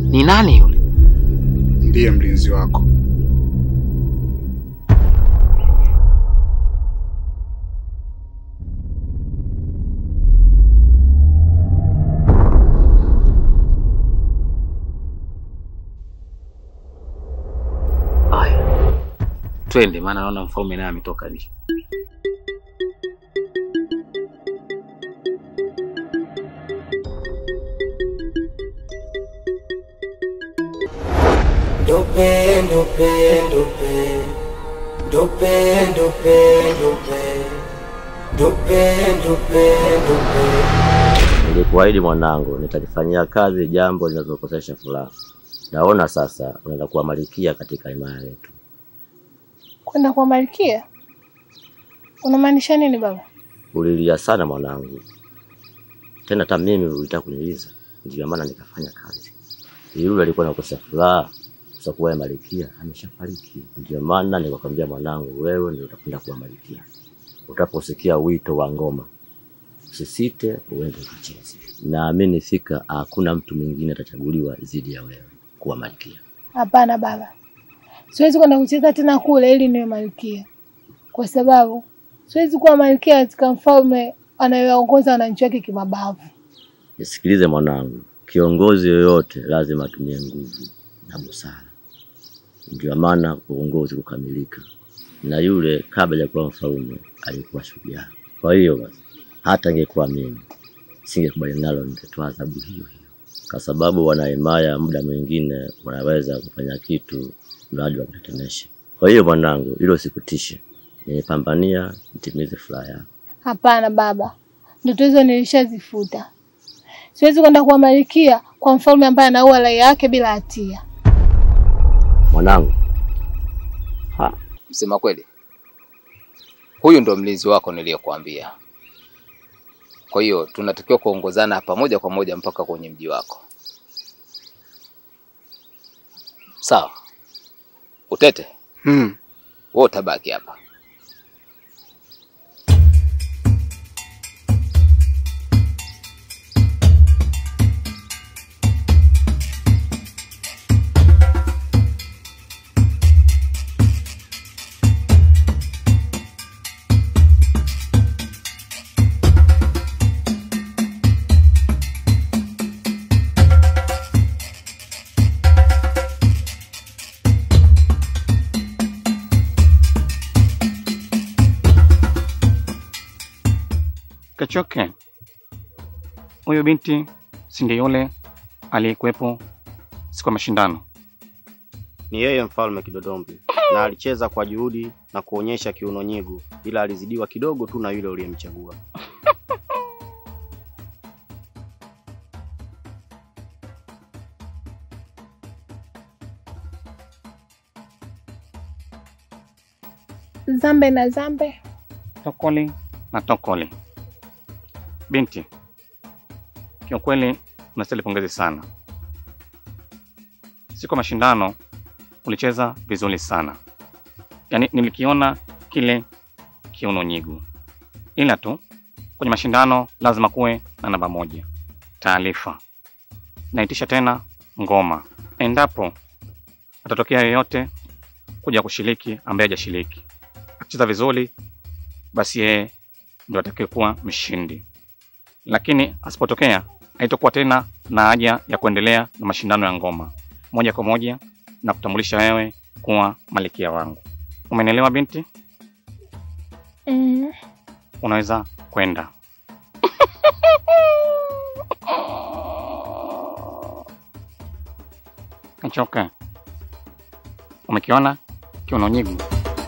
Ni nani yule? Ndiye mlinzi wako. Haya. Twende maana naona mfalme naye ametoka nje. Dope, dope, dope. Dope, dope, dope. Dope, dope, dope. Nilikuahidi mwanangu nitalifanyia kazi jambo linalokosesha furaha. Naona sasa unaenda kuwa malkia katika imani yetu. Kwenda kuwa malkia? Unamaanisha nini baba? Ulilia sana mwanangu. Tena hata mimi ulitaka kuniliza. Ndio maana nikafanya kazi. Yule alikuwa anakosa furaha kwa kuwa malkia ameshafariki. Ndio maana nikakwambia mwanangu wewe ndio utakwenda kuwa malkia. Utaposikia wito wa ngoma usisite uende ukacheze. Naamini fika hakuna mtu mwingine atachaguliwa zaidi ya wewe kuwa malkia. Hapana baba. Siwezi kwenda kucheza tena kule ili niwe malkia. Kwa sababu siwezi kuwa malkia katika mfalme anayeongoza wananchi wake kimabavu. Nisikilize mwanangu, kiongozi yoyote lazima atumie nguvu na busara. Ndio maana uongozi kukamilika. Na yule kabla ya kuwa mfalme alikuwa shujaa. Kwa hiyo basi hata ingekuwa mimi singekubali nalo, ningetoa adhabu hiyo hiyo. Kwa sababu wanaimaya muda mwingine wanaweza kufanya kitu mradi wa kutetemesha. Kwa hiyo mwanangu, hilo sikutishe. Nipambania nitimize furaha yako. Hapana baba. Ndoto hizo nilishazifuta. Siwezi kwenda kuwa malkia kwa mfalme ambaye anaua raia yake bila hatia. Mwanangu. Msema kweli. Huyu ndo mlinzi wako niliyokuambia. Kwa hiyo tunatakiwa kuongozana pamoja kwa moja mpaka kwenye mji wako. Sawa. Utete. Wewe utabaki hapa. Kachoke. Huyo binti si ndiye yule aliyekuepo siku ya mashindano? Ni yeye mfalme Kidodombi. Na alicheza kwa juhudi na kuonyesha kiuno nyigu, ila alizidiwa kidogo tu na yule uliyemchagua. Zambe na zambe. Tokoli na tokoli. Binti, kwa kweli unastahili pongezi sana. Siku ya mashindano ulicheza vizuri sana. Yaani nilikiona kile kiuno nyigu. Ila tu kwenye mashindano lazima kuwe na namba moja. Taarifa. Naitisha tena ngoma. Endapo atatokea yeyote kuja kushiriki ambaye hajashiriki, akicheza vizuri basi yeye ndio atakayekuwa mshindi. Lakini asipotokea haitakuwa tena na haja ya kuendelea na mashindano ya ngoma. Moja kwa moja na kutambulisha wewe kuwa malkia wangu. Umenielewa binti? Unaweza kwenda. Kachoka. Umekiona kiuno nyigu?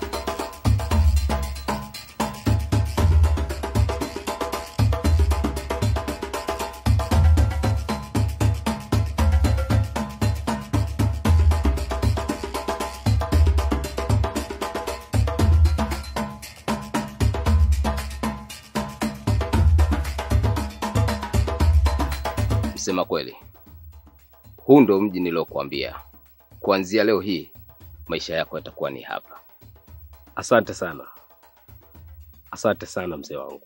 Sema kweli. Huu ndo mji nilokuambia. Kuanzia leo hii maisha yako yatakuwa ni hapa. Asante sana. Asante sana mzee wangu.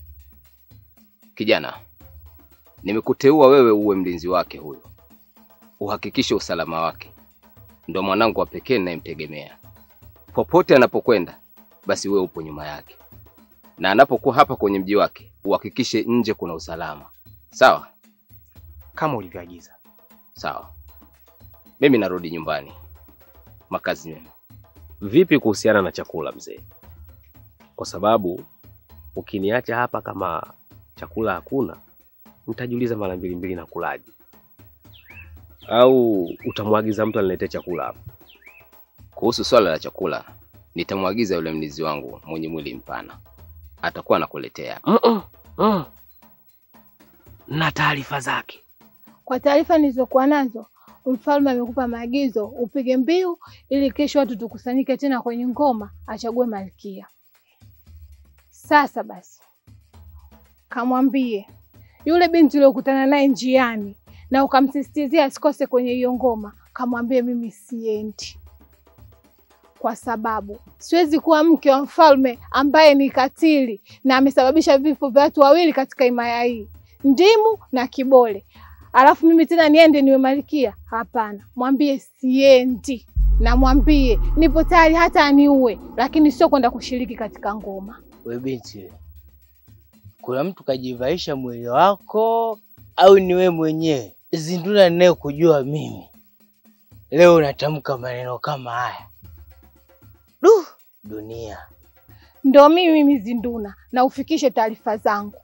Kijana, nimekuteua wewe uwe mlinzi wake huyo. uhakikishe usalama wake. Ndo mwanangu wa pekee ninayemtegemea. Popote anapokwenda, basi wewe upo nyuma yake. Na anapokuwa hapa kwenye mji wake, uhakikishe nje kuna usalama. Sawa? Kama ulivyoagiza. Sawa. Mimi narudi nyumbani. Makazi mema. Vipi kuhusiana na chakula mzee? Kwa sababu ukiniacha hapa kama chakula hakuna, nitajiuliza mara mbili na kulaji. Au utamwagiza mtu aniletee chakula hapa? Kuhusu swala la chakula, nitamwagiza yule mlinzi wangu mwenye mwili mpana. Atakuwa anakuletea. Na taarifa zake. Kwa taarifa nilizokuwa nazo, mfalme amekupa maagizo upige mbiu ili kesho watu tukusanyike tena kwenye ngoma achague malkia. Sasa basi, kamwambie yule binti uliyokutana naye njiani na ukamsisitizia asikose kwenye hiyo ngoma, kamwambie mimi siendi. Kwa sababu siwezi kuwa mke wa mfalme ambaye ni katili na amesababisha vifo vya watu wawili katika himaya hii, Ndimu na Kibole. Alafu mimi tena niende niwe malkia? Hapana. Mwambie siendi. Na mwambie nipo tayari hata aniue, lakini sio kwenda kushiriki katika ngoma. We binti, kuna mtu kajivaisha mwili wako au ni wewe mwenyewe? Zinduna ninaye kujua mimi. Leo unatamka maneno kama haya. Dunia. Ndo mimi Zinduna, na ufikishe taarifa zangu.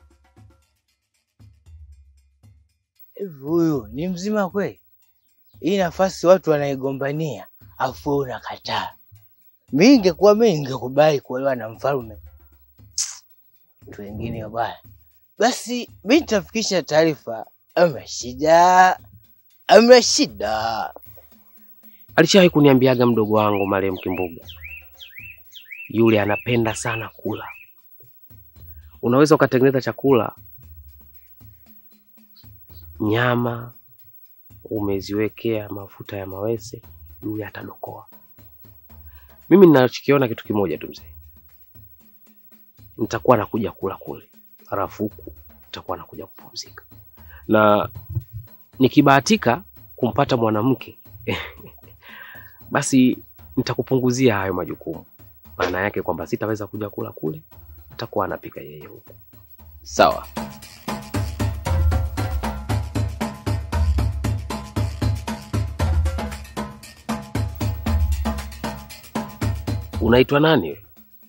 Huyu ni mzima kweli? Hii nafasi watu wanaigombania, afu unakataa. Mimi ningekubali kuolewa na mfalme. Watu wengine bwana. Basi mimi nitafikisha taarifa. Amna shida. Alishawahi kuniambiaga mdogo wangu marehemu Kimbuga. Yule anapenda sana kula. Unaweza ukatengeneza chakula, nyama umeziwekea mafuta ya mawese, yule atadokoa. Mimi ninachokiona kitu kimoja tu mzee. Nitakuwa nakuja kula kule, halafu huku nitakuwa nakuja kupumzika. Na nikibahatika kumpata mwanamke basi nitakupunguzia hayo majukumu. Maana yake kwamba sitaweza kuja kula kule, atakuwa anapika yeye huko. Sawa. Unaitwa nani wewe?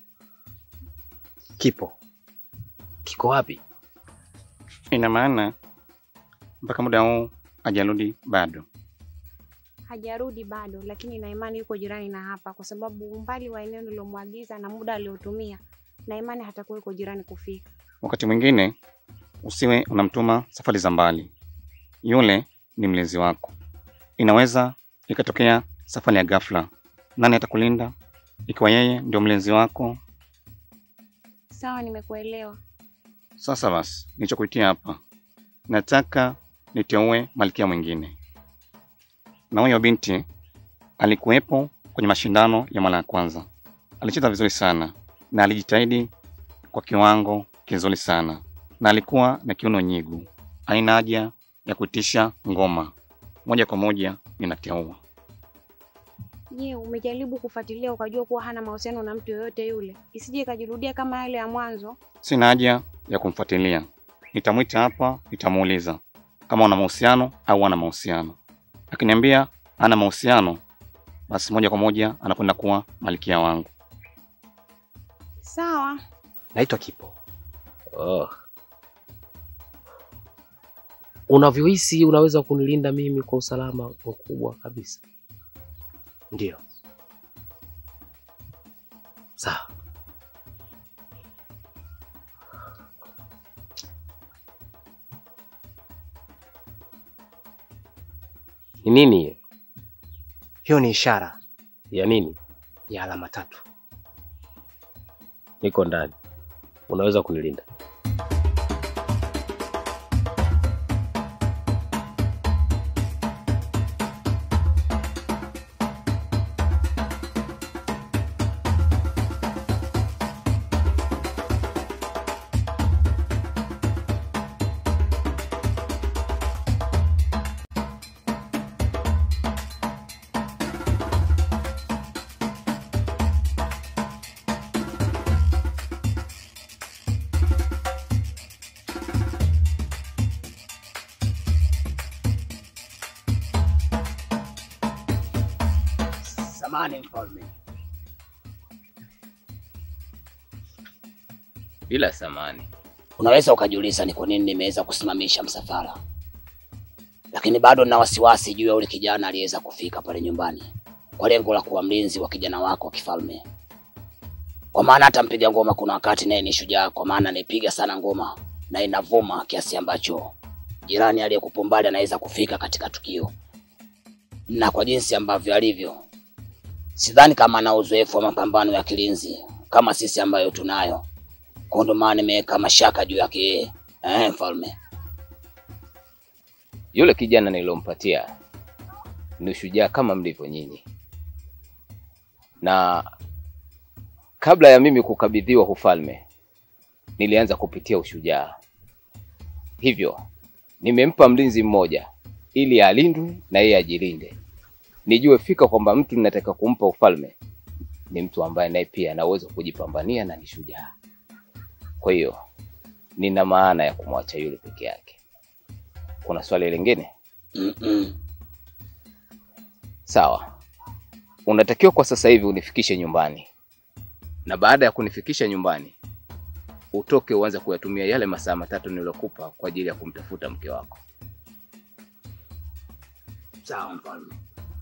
Kipo. Kiko wapi? Ina maana mpaka muda huu hajarudi bado? Hajarudi bado, lakini na imani yuko jirani na hapa, kwa sababu umbali wa eneo nilomwagiza na muda aliotumia, na imani hatakuwa yuko jirani kufika. Wakati mwingine usiwe unamtuma safari za mbali. Yule ni mlezi wako. Inaweza ikatokea safari ya ghafla. Nani atakulinda ikiwa yeye ndio mlezi wako? Sawa, nimekuelewa. Sasa basi, nilichokuitia hapa, nataka niteue malkia mwingine. Na huyo binti alikuwepo kwenye mashindano ya mara ya kwanza. Alicheza vizuri sana na alijitahidi kwa kiwango kizuri sana. Na alikuwa na kiuno nyigu. Haina haja ya kuitisha ngoma. Moja kwa moja ninateua. Je, umejaribu kufuatilia ukajua kuwa hana mahusiano na mtu yoyote yule? Isije ikajirudia kama yale ya mwanzo. Sina haja ya kumfuatilia. Nitamwita hapa, nitamuuliza kama ana mahusiano au hana mahusiano. Akiniambia hana mahusiano, basi moja kwa moja anakwenda kuwa malkia wangu. Sawa. Naitwa Kipo. Unavyohisi unaweza kunilinda mimi kwa usalama mkubwa kabisa? Ndio. Sawa. Ni nini hiyo? Hiyo ni ishara. Ya nini? Ya alama 3. Niko ndani. Unaweza kunilinda? samahani mfalme. Bila samani. Unaweza ukajiuliza ni kwa nini nimeweza kusimamisha msafara, lakini bado nina wasiwasi juu ya yule kijana aliyeweza kufika pale nyumbani kwa lengo la kuwa mlinzi wa kijana wako kifalme. Kwa maana hata mpiga ngoma kuna wakati naye ni shujaa, kwa maana anaipiga sana ngoma na inavuma kiasi ambacho jirani aliyekupo mbali anaweza kufika katika tukio. Na kwa jinsi ambavyo alivyo, sidhani kama ana uzoefu wa mapambano ya kilinzi kama sisi ambayo tunayo. Kwa ndo maana nimeweka mashaka juu yake yeye. Mfalme. Yule kijana nilompatia ni shujaa kama mlivyo nyinyi. Na kabla ya mimi kukabidhiwa ufalme, nilianza kupitia ushujaa. Hivyo, nimempa mlinzi mmoja ili alindwe na yeye ajilinde. Nijue fika kwamba mtu ninataka kumpa ufalme ni mtu ambaye naye pia ana uwezo kujipambania na ni shujaa. Kwa hiyo, nina maana ya kumwacha yule peke yake. Kuna swali lingine? Sawa. Unatakiwa kwa sasa hivi unifikishe nyumbani. Na baada ya kunifikisha nyumbani, utoke uanze kuyatumia yale masaa 3 nilokupa kwa ajili ya kumtafuta mke wako. Sawa mfalme.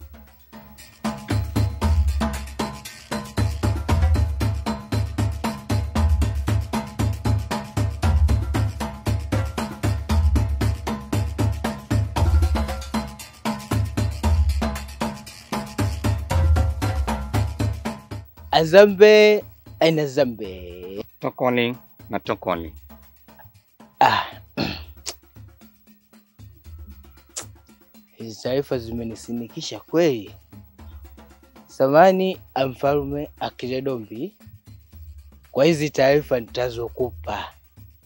Azambe aina zambe. Tokoli na tokoli. Hizi taarifa zimenisinikisha kweli. Samani mfalme Akiledombi kwa hizi taarifa nitazokupa.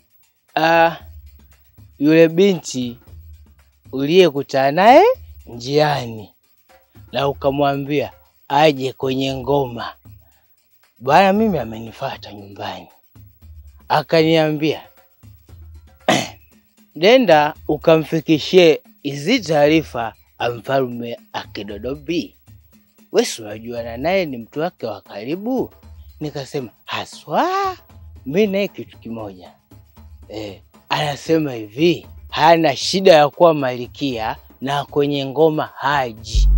Yule binti uliyekutana naye njiani na ukamwambia aje kwenye ngoma, bwana mimi amenifuata nyumbani. Akaniambia nenda ukamfikishie hizi taarifa mfalme Akiledombi. Wewe unajua naye ni mtu wake wa karibu. Nikasema haswa mimi naye kitu kimoja. Anasema hivi, hana shida ya kuwa malikia na kwenye ngoma haji.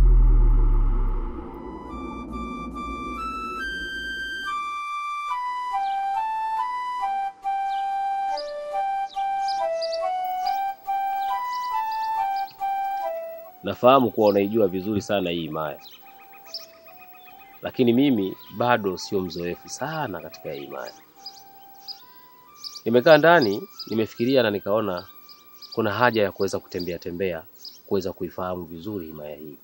Nafahamu kuwa unaijua vizuri sana hii himaya, lakini mimi bado sio mzoefu sana katika hii himaya. Nimekaa ndani, nimefikiria na nikaona kuna haja ya kuweza kutembea kuweza kuifahamu vizuri himaya hii.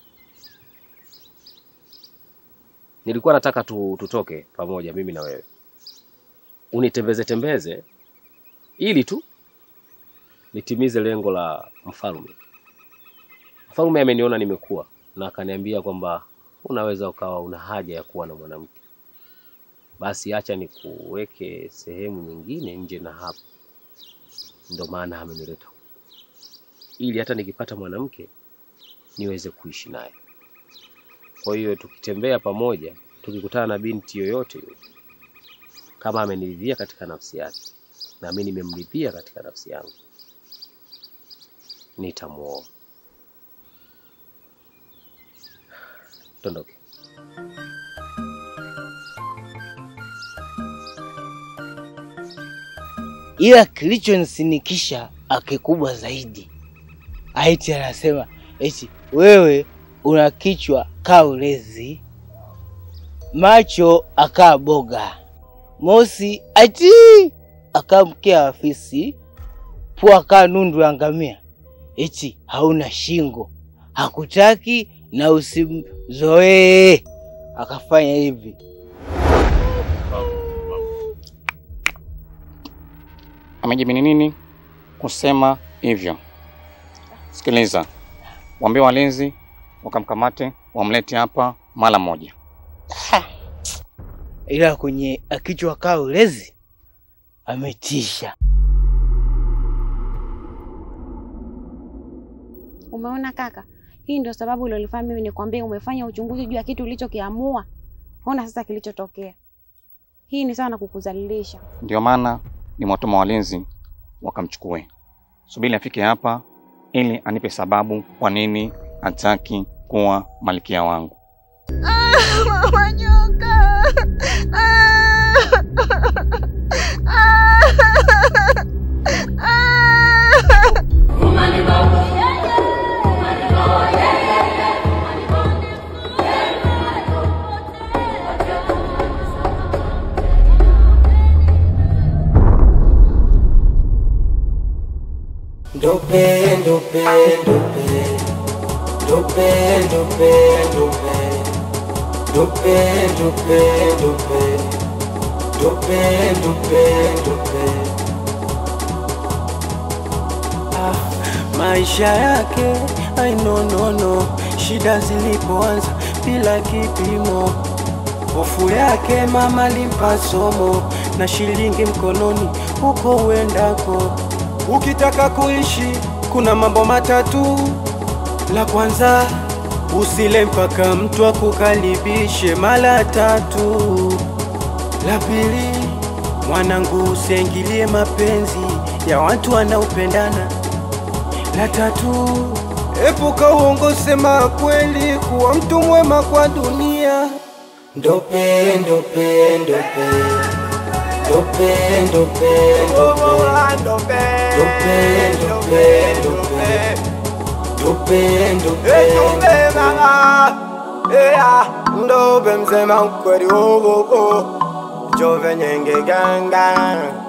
Nilikuwa nataka tutoke pamoja mimi na wewe. Unitembeze ili tu nitimize lengo la mfalme. Mfalme ameniona nimekuwa na akaniambia kwamba unaweza ukawa una haja ya kuwa na mwanamke. Basi acha nikuweke sehemu nyingine nje na hapa. Ndio maana amenileta ili hata nikipata mwanamke niweze kuishi naye. Kwa hiyo tukitembea pamoja, tukikutana na binti yoyote kama ameniridhia katika nafsi yake na mimi nimemridhia katika nafsi yangu, nitamuoa. Tondoke. Ila kilichonisinikisha akikubwa zaidi, Aiti anasema eti wewe una kichwa kaa ulezi, macho akaa boga, mosi ati akaa mkia afisi, pua akaa nundu ya ngamia, eti hauna shingo, hakutaki na usimzoee. Akafanya hivi. Amejibini nini kusema hivyo? Sikiliza, waambie walinzi wakamkamate, wamlete hapa mara moja. Ila kwenye kichwa kaa ulezi ametisha. Umeona kaka, Hii ndio sababu ilionifanya mimi nikwambie umefanya uchunguzi juu ya kitu ulichokiamua. Ona sasa kilichotokea. Hii ni sana kukudhalilisha. Ndio maana nimewatuma walinzi wakamchukue. Subiri afike hapa ili anipe sababu kwa nini hataki kuwa malkia wangu. Mama nyoka. Ndope, ndope, ndope, ndope, ndope, ndope, ndope, ndope, ndope, ndope, ndope, ndope. Maisha yake I no, shida zilipoanza bila kipimo. Hofu yake mama limpa somo na shilingi mkononi huko uendako. Ukitaka kuishi kuna mambo matatu. La kwanza, usile mpaka mtu akukaribishe mara tatu. La pili, mwanangu usiingilie mapenzi ya watu wanaopendana. La tatu, epuka uongo, sema kweli, kuwa mtu mwema kwa dunia. Ndope, ndope, ndope, ndope, ndope, ndope, ndope, ndope, mama, ndope msema ukweli, jove nyenge ganga.